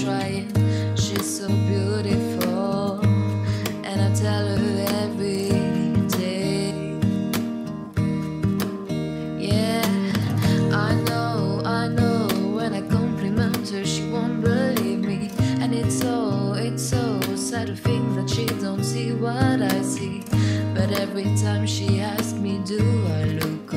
trying. She's so beautiful, and I tell her every day. Yeah, I know. When I compliment her, she won't believe me, and it's so sad to think that she don't see what I see. But every time she asks me, do I look